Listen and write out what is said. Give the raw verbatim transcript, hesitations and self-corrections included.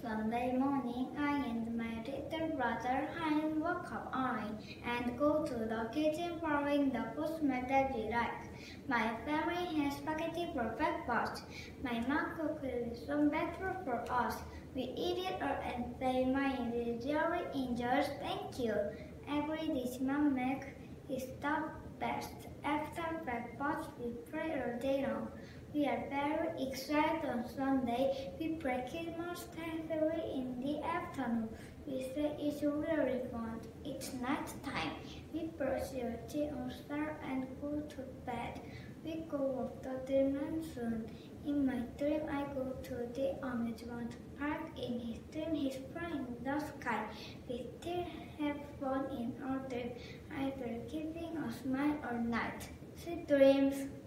Sunday morning, I and my little brother Hein woke up early and go to the kitchen following the food smell that we like. My family had spaghetti for breakfast. My mom cooked some better for us. We eat it all and say my really enjoys. Thank you. Every dish mom makes is the best. After breakfast, we pray all day long. We are very excited on Sunday. We pray Christmas thankfully in the afternoon. We say it's very fun. It's night time. We brush your teeth on Star and go to bed. We go walk the dreamland soon. In my dream, I go to the amusement park. In his dream, he's flying in the sky. We still have fun in our dream, either giving a smile or not. Sweet dreams.